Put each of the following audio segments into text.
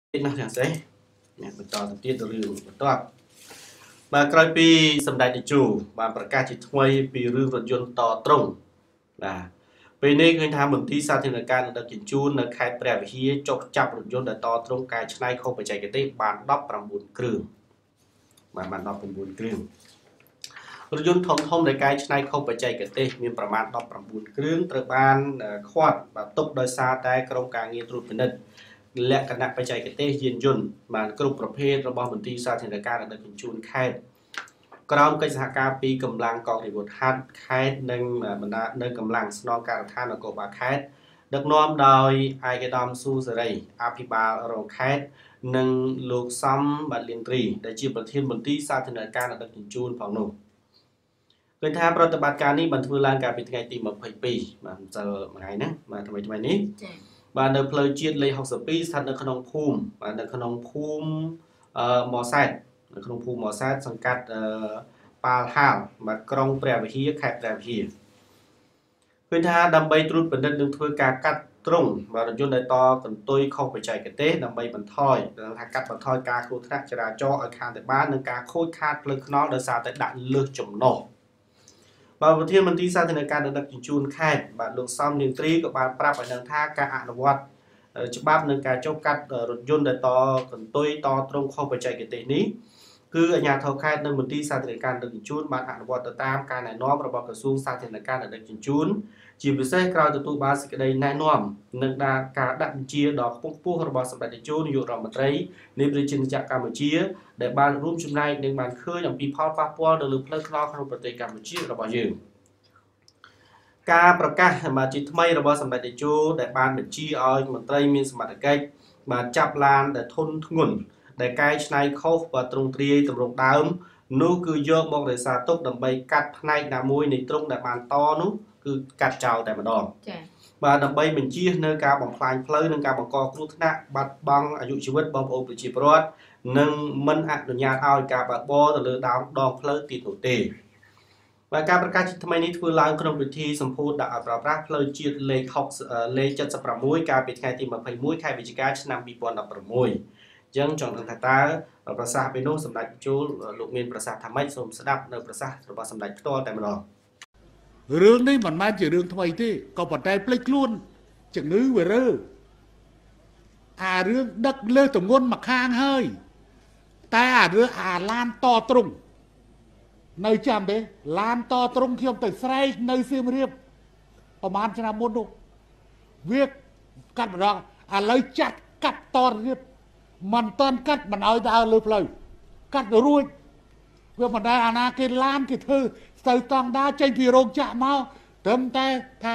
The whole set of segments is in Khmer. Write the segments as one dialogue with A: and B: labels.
A: nó chẳng sẽ nèបន្តទៅទៀតទៅរឿងបន្តបាទក្រោយពីសម្ដេចតេជោបានប្រកាសជាថ្មីពីរឿងរថយន្តតត្រង់បាទពេលនេះឃើញថាមន្ទីរសាធារណការដឹកជញ្ជូននៅខេត្តព្រះវិហារចុះចាប់រថយន្តដែលតត្រង់កែច្នៃខុសបច្ចេកទេសបាន19គ្រឿងបាទបាន19គ្រឿងរថយន្តធំដែលកែច្នៃខុសបច្ចេកទេសមានប្រមាណ19គ្រឿងត្រូវបានខាត់បាទទុកដោយសារតែក្រុមការងារត្រួតពិនិត្យលក្ខណៈបច្ចេកទេសយានយន្តបានគ្រប់ប្រភេទរបស់មន្ទីរសាធារណការដឹកជញ្ជូនខេត្តក្រោមកិច្ចសហការពីកម្លាំងកងរាជអាវុធហត្ថខេត្តនិងបណ្ដានៅកម្លាំងស្នងការដ្ឋាននគរបាលខេត្តដឹកនាំដោយឯកឧត្តមស៊ូសេរីអភិបាលរងខេត្តនិងលោកសំបាទលៀងត្រីដែលជាប្រធានមន្ទីរសាធារណការដឹកជញ្ជូនផងនោះឃើញថាប្រតិបត្តិការនេះបានធ្វើឡើងកាលពីថ្ងៃទី22បាទម្សិលមួយថ្ងៃណាបាទថ្មីនេះបាទនៅផ្លូវជាតិលេខ62ស្ថិតនៅក្នុងភូមិបាទនៅក្នុងភូមិម៉សែតនៅក្នុងភូមិម៉សែតសង្កាត់ប៉ាល់ហាលបាទក្រុងព្រះវិហារខេត្តព្រះវិហារឃើញថាដើម្បីត្រួតពិនិត្យនិងធ្វើការកាត់ត្រង់បាទរថយន្តដែលតកន្ទុយខុសបច្ចេកទេសដើម្បីបន្ថយថាកាត់បន្ថយការគ្រោះថ្នាក់ចរាចរណ៍ឲ្យខានទៅបាននិងការខូចខាតផ្លូវថ្នល់ដោយសារតែដាក់លើសចំណុះបាទប្រធានមន្ទីរសាធារណការដឹកជញ្ជូនខេត្តបាទលោកសំលៀងត្រីក៏បានប្រាប់ឲ្យដឹងថាការអនុវត្តច្បាប់នឹងការចុះកាត់រថយន្តដែលតកន្ទុយតត្រង់ខុសបច្ចេកទេសនេះគឺអាជ្ញាធរខេត្តនិងមន្ទីរសាធារណការដឹកជញ្ជូនបានអនុវត្តទៅតាមការណែនាំរបស់ក្រសួងសាធារណការដឹកជញ្ជូនជាពិសេសក្រោយទទួលបានសេចក្តីណែនាំនិងការដាក់បញ្ជាដ៏ខ្ពង់ខ្ពស់របស់សម្ដេចតេជោនាយករដ្ឋមន្ត្រីនៃប្រជាជាតិកម្ពុជាដែលបានរួមចំណែកនិងបានឃើញអំពីផលប៉ះពាល់ទៅលើផ្លូវថ្នល់ក្នុងប្រទេសកម្ពុជារបស់យើងការប្រកាសមកជាថ្មីរបស់សម្ដេចតេជោដែលបានបញ្ជាឲ្យមន្ត្រីមានសមត្ថកិច្ចបានចាប់ឡានដែលធន់ធ្ងន់ដែលកែច្នៃខុសបាទទ្រង់ទ្រាយតម្រង់ដើមនោះគឺយកមករក្សាទុកដើម្បីកាត់ផ្នែកណាមួយនៃទ្រង់ដែលបានតនោះគឺកាត់ចោលតែម្ដងចា៎បាទដើម្បីបញ្ជានៅការបំផ្លាញផ្លូវនិងការបង្កគ្រោះថ្នាក់បាត់បង់អាយុជីវិតបងប្អូនប្រជាពលរដ្ឋនិងមិនអនុញ្ញាតឲ្យការបើកបរទៅលើដងផ្លូវទៀតនោះទេបាទការប្រកាសថ្មីនេះធ្វើឡើងក្នុងពិធីសម្ពោធដាក់ឲ្យប្រើប្រាស់ផ្លូវជាតិលេខ76កាលពីថ្ងៃទី21ខែវិច្ឆិកាឆ្នាំ2016ចឹងចង់ដឹងថាតើប្រសាសន៍ពេលនោះសម្ដេចតេជោលោកមានប្រសាសន៍ថាម៉េចសូមស្ដាប់នៅប្រសាសន៍របស់សម្ដេចផ្ទាល់តែម្ដង
B: រឿងនេះមិនមែនជារឿងថ្មីទេក៏ប៉ុន្តែភ្លេចខ្លួនជំងឺវារើអារឿងដឹកលើទម្ងន់មកខាងហើយតែអារឿងអាឡានតត្រង់នៅចាំទេឡានតត្រង់ខ្ញុំទៅស្រែកនៅសៀមរាបប្រហែលឆ្នាំមុននោះវាកាត់ម្ដងឥឡូវចាត់កាត់តទៀតមិនតន់កាត់មិនឲ្យដើរលើផ្លូវកាត់រួចវាមិនដែលអាណាគេឡានគេធ្វើស្ទើរតង់ដាចេញពីរោងចក្រមកត្រឹមតែថា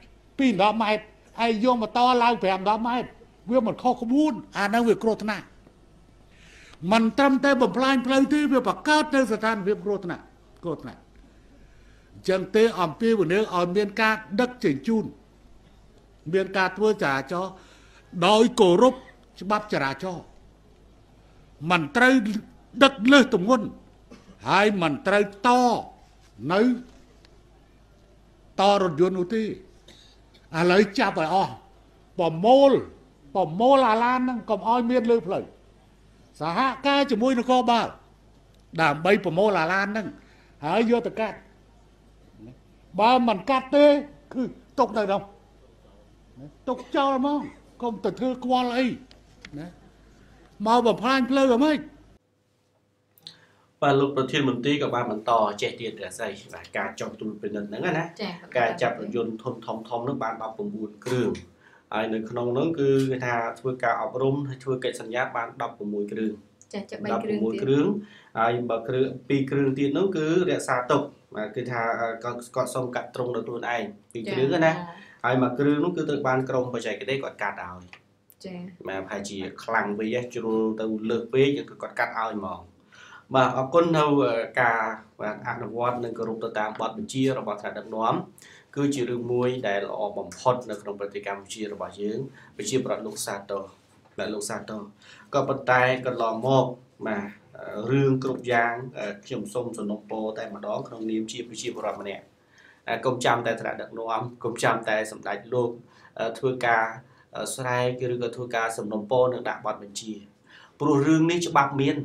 B: 2-10ម៉ែត្រហើយយកម៉ូតូឡើង5-10ម៉ែត្រវាមិនខុសក្បួនអានោះវាគ្រោះថ្នាក់មិនត្រឹមតែបំផ្លាញផ្លូវទេវាបង្កើតនៅស្ថានភាពគ្រោះថ្នាក់អញ្ចឹងទេអំពីវិនិយោគឲ្យមានការដឹកជញ្ជូនមានការធ្វើចរាចរណ៍ដោយគោរពច្បាប់ចរាចរណ៍មិនត្រូវដឹកលើសទម្ងន់ហើយមិនត្រូវតនៅតរថយន្តនោះទេឥឡូវចាប់ឲ្យអស់ប្រមូលអាឡានហ្នឹងកុំឲ្យមានលើផ្លូវសហការជាមួយនគរបាលដើម្បីប្រមូលអាឡានហ្នឹងហើយយកទៅកាត់បើមិនកាត់ទេគឺទុកនៅនោះទុកចោលហ្មងកុំទៅធ្វើខ្វល់អីណាមកបំផ្លាញផ្លូវហ្មង
A: បាទលោកប្រធានមន្ត្រីក៏បានបន្តចេះទៀតតែស្អីបាទការចុះត្រួតពិនិត្យហ្នឹងណាការចាប់រថយន្តធំនោះបាន19គ្រឿងហើយនៅក្នុងនោះគឺគេថាធ្វើការអប់រំហើយធ្វើកិច្ចសន្យាបាន16គ្រឿង
C: ចាស់3គ្
A: រឿងហើយបើគ្រឿង2គ្រឿងទៀតនោះគឺរក្សាទុកបាទគឺថាគាត់សុំកាត់ត្រង់ដោយខ្លួនឯង2គ្រឿងណាហើយមួយគ្រឿងនោះគឺត្រូវបានក្រុមបច្ចេកទេសគាត់កាត់ឲ្យចា៎បាទប្រហែលជាខ្លាំងពេកជ្រុលទៅលើសពេកគឺគាត់កាត់ឲ្យហ្មងបាទអរគុណនៅការបាទអនុវត្តនិងគោរពទៅតាមបទបញ្ជារបស់ថ្នាក់ដឹកនាំគឺជារឿងមួយដែលល្អបំផុតនៅក្នុងប្រទេសកម្ពុជារបស់យើងប្រជាប្រដ្ឋលោកសាទរបាទលោកសាទរក៏ប៉ុន្តែកន្លងមកបាទរឿងគ្រប់យ៉ាងខ្ញុំសូមសំណូមពរតែម្ដងក្នុងនាមជាប្រជាពលរដ្ឋម្នាក់កុំចាំតែថ្នាក់ដឹកនាំកុំចាំតែសម្ដេចលោកធ្វើការស្រែកឬក៏ធ្វើការសំណុំពរនឹងដាក់បទបញ្ជាព្រោះរឿងនេះច្បាប់មាន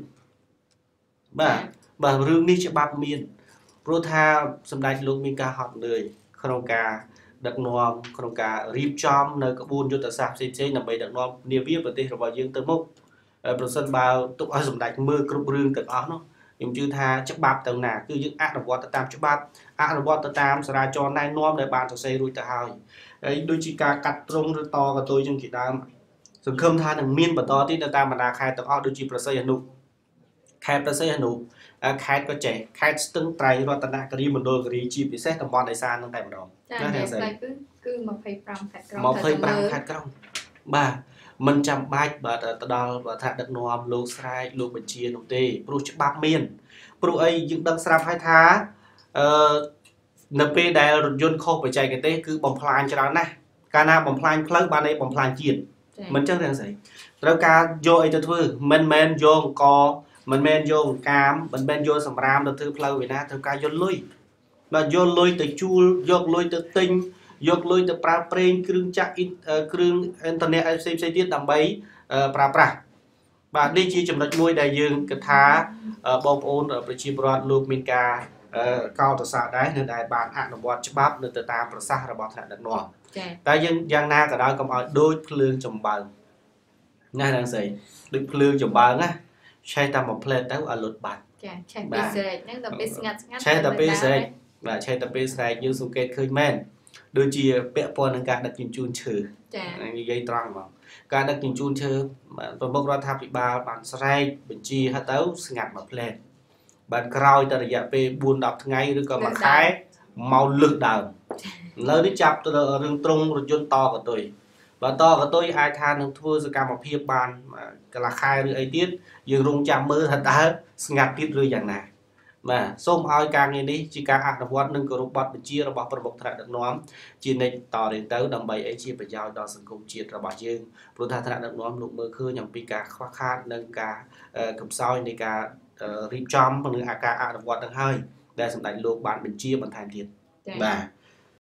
A: បាទរឿងនេះច្បាប់មានព្រោះថាសម្ដេចលោកមានការហត់នឿយក្នុងការដឹកនាំក្នុងការរៀបចំនៅក្បួនយុទ្ធសាស្ត្រផ្សេងៗដើម្បីដឹកនាំនាវាប្រទេសរបស់យើងទៅមុខប្រសិនបើទុកឲ្យសម្ដេចមើលគ្រប់រឿងទាំងអស់នោះខ្ញុំជឿថាច្បាប់ទៅណាគឺយើងអនុវត្តទៅតាមច្បាប់អនុវត្តទៅតាមសារាចរណែនាំដែលបានសរសេររួចទៅហើយដូចជាការកាត់ត្រង់ឬតកតុយជាងជាដើមសង្ឃឹមថានឹងមានបន្តទៀតនៅតាមបណ្ដាខេត្តទាំងអស់ដូចជាប្រសិទ្ធអនុខេត្តប្រសិទ្ធអនុខេត្តក៏ចេះខេត្តស្ទឹងត្រែងរតនគិរីមណ្ឌលគិរីជាពិសេសតំបន់នេសាទនឹងតែម្ដង
C: ចា៎គឺ25ខេត្តក្រុង
A: 25ខេត្តក្រុងបាទមិនចាំបាច់បាទទៅដល់បើថាដឹកនាំលោកស្រែកលោកបញ្ជានោះទេព្រោះច្បាប់មានព្រោះអីយើងដឹងស្រាប់ហើយថានៅពេលដែលរថយន្តខុសបច្ចេកទេសគឺបំផ្លាញច្រើនណាស់កាលណាបំផ្លាញផ្លូវបានឯបំផ្លាញជាតិមិនចឹងរឿងស្អីត្រូវការយកអីទៅធ្វើមិនមែនយកអង្គមិនមែនយកកាមមិនមែនយកសម្រាមទៅធ្វើផ្លូវឯណាត្រូវការយកលុយបាទយកលុយទៅជួលយកលុយទៅទិញយកលុយទៅប្រើប្រេងគ្រឿងចាក់គ្រឿងអ៊ីនធឺណិតផ្សេងៗទៀតដើម្បីប្រើប្រាស់បាទនេះជាចំណុចមួយដែលយើងគិតថាបងប្អូនប្រជាពលរដ្ឋលោកមានការកោតសរសើរដែរនៅដែលបានអនុវត្តច្បាប់នៅទៅតាមប្រសាសន៍របស់ថ្នាក់ដឹកនាំតែយើងយ៉ាងណាក៏ដោយកុំឲ្យដូចភ្លើងចម្បើងណាស់ហ្នឹងស្អីដូចភ្លើងចម្បើងណាឆេះតែមួយផ្លែតទៅឲ្យលុតបាត់
C: ចាឆេះពេលស្រែកហ្នឹងដល់ពេលស្ងាត់
A: ឆេះតែពេលស្រែកបាទឆេះតែពេលស្រែកយើងសង្កេតឃើញមែនដូចជាពាក់ព័ន្ធនឹងការដឹកជញ្ជូនឈើ
C: ចា
A: និយាយត្រង់ហ្មងការដឹកជញ្ជូនឈើប្រមុខរដ្ឋាភិបាលបានស្រែកបញ្ជាឲ្យទៅស្ងាត់មួយផ្លែតបានក្រោយតែរយៈពេល4-10ថ្ងៃឬក៏មួយខែមកលើកដើមឥឡូវនេះចាប់ទៅរឿងត្រង់រថយន្តតកតុយបើតកតុយអាចថានឹងធ្វើសកម្មភាពបានកន្លះខែឬអីទៀតយើងរងចាំមើលថាតើស្ងាត់ទៀតឬយ៉ាងណាបាទសូមឲ្យការងារនេះជាការអនុវត្តនិងគោរពបទបញ្ជារបស់ប្រមុខថ្នាក់ដឹកនាំជានិច្ចតរៀងទៅដើម្បីឲ្យជាប្រយោជន៍ដល់សង្គមជាតិរបស់យើងព្រោះថាថ្នាក់ដឹកនាំលោកមើលឃើញអំពីការខ្វះខាតនិងការកំសោយនៃការរៀបចំនិងការអនុវត្តនឹងហើយដែលសម្ដេចលោកបានបញ្ជាបន្ថែមទៀតបាទ